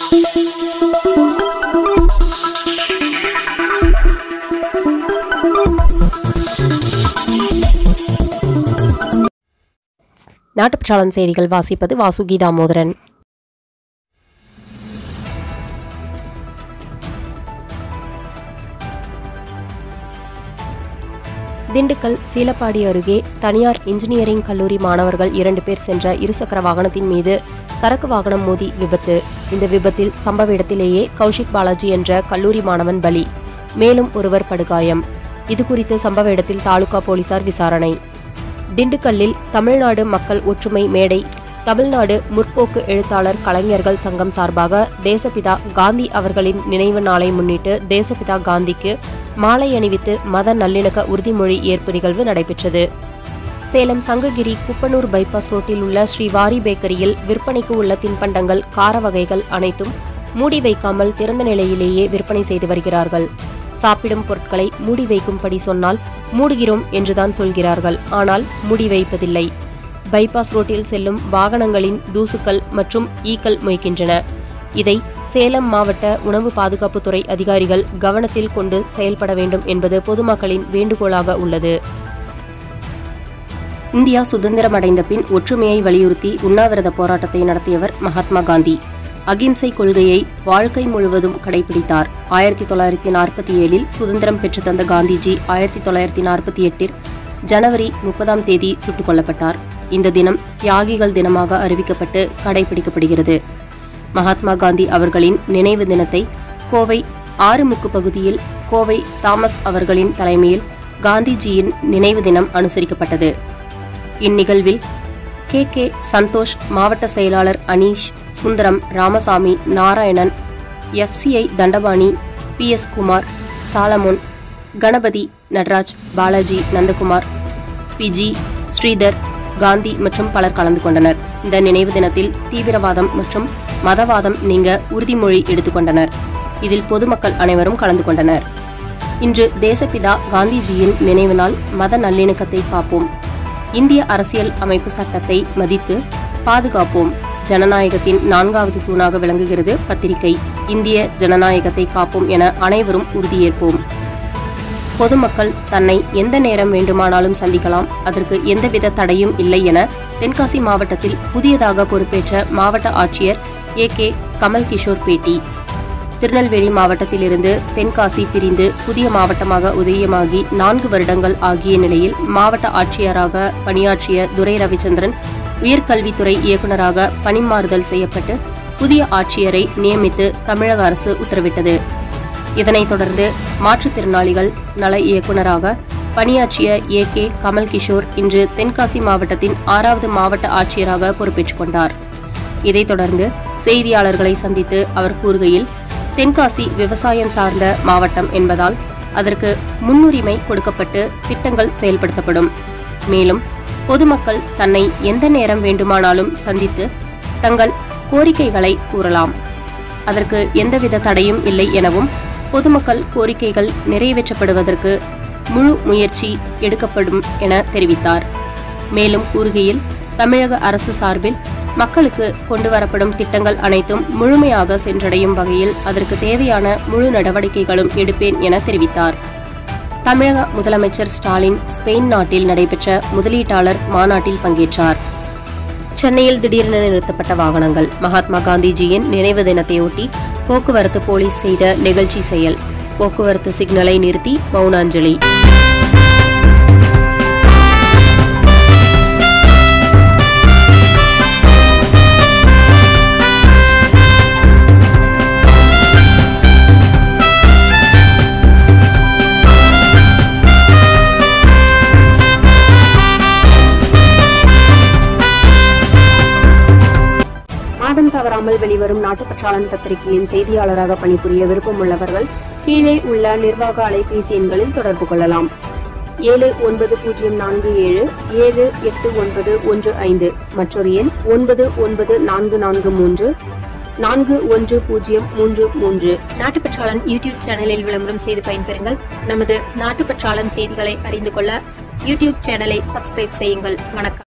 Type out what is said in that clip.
நாட்டுப்பற்றாளன் செய்திகள் வாசிப்பது வாசுகி தாமோதரன். திண்டுக்கல் சீலப்பாடி அருகே தனியார் இன்ஜினியரிங் கல்லூரி மாணவர்கள் 2 பேர் சென்ற இருசக்கர வாகனத்தின் மீது சரக்கு வாகனம் மோதி விபத்து. இந்த விபத்தில் சம்பவ இடத்திலேயே கௌஷிக் பாலாஜி என்ற கல்லூரி மாணவன் பலி, மேலும் ஒருவர் படுகாயம். இதுகுறித்து சம்பவ இடத்தில் தாலுகா போலீசார் விசாரணை. திண்டுக்கல்லில் தமிழ்நாடு மக்கள் ஒற்றுமை மேடை, தமிழ்நாடு முற்போக்கு எழுத்தாளர் கலைஞர்கள் சங்கம் சார்பாக தேசப்பிதா காந்தி அவர்களின் நினைவு நாளை முன்னிட்டு தேசப்பிதா காந்திக்கு மாலை அணிவித்து மத நல்லிணக்க உறுதிமொழி ஏற்பு நிகழ்வு நடைபெற்றது. சேலம் சங்ககிரி குப்பனூர் பைபாஸ் ரோட்டில் உள்ள ஸ்ரீ வாரி பேக்கரியில் விற்பனைக்கு உள்ள தின்பண்டங்கள், கார வகைகள் அனைத்தும் மூடி வைக்காமல் திறந்த நிலையிலேயே விற்பனை செய்து வருகிறார்கள். சாப்பிடும் பொருட்களை மூடி வைக்கும்படி சொன்னால் மூடுகிறோம் என்றுதான் சொல்கிறார்கள், ஆனால் மூடி வைப்பதில்லை. பைபாஸ் ரோட்டில் செல்லும் வாகனங்களின் தூசுக்கள் மற்றும் ஈக்கள் மொய்க்கின்றன. இதை சேலம் மாவட்ட உணவு பாதுகாப்புத்துறை அதிகாரிகள் கவனத்தில் கொண்டு செயல்பட வேண்டும் என்பது பொதுமக்களின் வேண்டுகோளாக உள்ளது. இந்தியா சுதந்திரமடைந்த பின் ஒற்றுமையை வலியுறுத்தி உண்ணாவிரத போராட்டத்தை நடத்தியவர் மகாத்மா காந்தி. அகிம்சை கொள்கையை வாழ்க்கை முழுவதும் கடைபிடித்தார். 1947 சுதந்திரம் பெற்று தந்த காந்திஜி 1948 ஜனவரி 30 சுட்டுக் கொல்லப்பட்டார். இந்த தினம் தியாகிகள் தினமாக அறிவிக்கப்பட்டு கடைபிடிக்கப்படுகிறது. மகாத்மா காந்தி அவர்களின் நினைவு தினத்தை கோவை ஆறுமுக்கு பகுதியில் கோவை தாமஸ் அவர்களின் தலைமையில் காந்திஜியின் நினைவு தினம் அனுசரிக்கப்பட்டது. இந்நிகழ்வில் கே சந்தோஷ், மாவட்ட செயலாளர் அனீஷ், சுந்தரம், ராமசாமி, நாராயணன், FCI தண்டபாணி, PS குமார், சாலமோன், கணபதி, நடராஜ், பாலாஜி, நந்தகுமார், பிஜி, ஸ்ரீதர், காந்தி மற்றும் பலர் கலந்து கொண்டனர். இந்த நினைவு தினத்தில் தீவிரவாதம் மற்றும் மதவாதம் நீங்க உறுதிமொழி எடுத்துக்கொண்டனர். இதில் பொதுமக்கள் அனைவரும் கலந்து கொண்டனர். இன்று தேசப்பிதா காந்திஜியின் நினைவு நாள். மத நல்லிணக்கத்தை காப்போம். இந்திய அரசியல் அமைப்பு சட்டத்தை மதித்து பாதுகாப்போம். ஜனநாயகத்தின் 4வது தூணாக விளங்குகிறது பத்திரிகை. இந்திய ஜனநாயகத்தை காப்போம் என அனைவரும் உறுதியேற்போம். பொதுமக்கள் தன்னை எந்த நேரம் வேண்டுமானாலும் சந்திக்கலாம், அதற்கு எந்தவித தடையும் இல்லை என தென்காசி மாவட்டத்தில் புதியதாக பொறுப்பேற்ற மாவட்ட ஆட்சியர் AK கமல் கிஷோர் பேட்டி. திருநெல்வேலி மாவட்டத்திலிருந்து தென்காசி பிரிந்து புதிய மாவட்டமாக உதயமாகி 4 வருடங்கள் ஆகிய நிலையில் மாவட்ட ஆட்சியராக பணியாற்றிய துரை ரவிச்சந்திரன் உயர்கல்வித்துறை இயக்குநராக பணிமாறுதல் செய்யப்பட்டு புதிய ஆட்சியரை நியமித்து தமிழக அரசு உத்தரவிட்டது. இதனைத் தொடர்ந்து மாற்றுத்திறனாளிகள் நல இயக்குநராக பணியாற்றிய AK கமல் கிஷோர் இன்று தென்காசி மாவட்டத்தின் 6வது மாவட்ட ஆட்சியராக பொறுப்பேற்றுக் கொண்டார். இதைத் தொடர்ந்து செய்தியாளர்களை சந்தித்து அவர் கூறுகையில், தென்காசி விவசாயம் சார்ந்த மாவட்டம் என்பதால் அதற்கு முன்னுரிமை கொடுக்கப்பட்டு திட்டங்கள் செயல்படுத்தப்படும். மேலும் பொதுமக்கள் தன்னை எந்த நேரம் வேண்டுமானாலும் சந்தித்து தங்கள் கோரிக்கைகளை கூறலாம், அதற்கு எந்தவித தடையும் இல்லை எனவும் பொதுமக்கள் கோரிக்கைகள் நிறைவேற்றப்படுவதற்கு முழு முயற்சி எடுக்கப்படும் என தெரிவித்தார். மேலும் கூறுகையில், தமிழக அரசு சார்பில் மக்களுக்கு கொண்டுவரப்படும் திட்டங்கள் அனைத்தும் முழுமையாக சென்றடையும் வகையில் அதற்கு தேவையான முழு நடவடிக்கைகளும் எடுப்பேன் என தெரிவித்தார். தமிழக முதலமைச்சர் ஸ்டாலின் ஸ்பெயின் நாட்டில் நடைபெற்ற முதலீட்டாளர் மாநாட்டில் பங்கேற்றார். சென்னையில் திடீரென நிறுத்தப்பட்ட வாகனங்கள். மகாத்மா காந்திஜியின் நினைவு தினத்தையொட்டி போக்குவரத்து போலீஸ் செய்த நெகிழ்ச்சி செயல். போக்குவரத்து சிக்னலை நிறுத்தி மௌனாஞ்சலி. மாதம் தவறாமல் வெளிவரும் நாட்டுப்பற்றாளன் பத்திரிகையின் செய்தியாளராக பணிபுரிய விருப்பம் உள்ளவர்கள் கீழே உள்ள நிர்வாக அலைபேசி எண்களில் தொடர்பு கொள்ளலாம். 7947789115, மற்றொரு எண் 9944341033. நாட்டுப்பற்றாளன் யூடியூப் சேனலில் விளம்பரம் செய்து பயன்பெறுங்கள். நமது நாட்டுப்பற்றாளன் செய்திகளை அறிந்து கொள்ள யூடியூப் சேனலை சப்ஸ்கிரைப் செய்யுங்கள். வணக்கம்.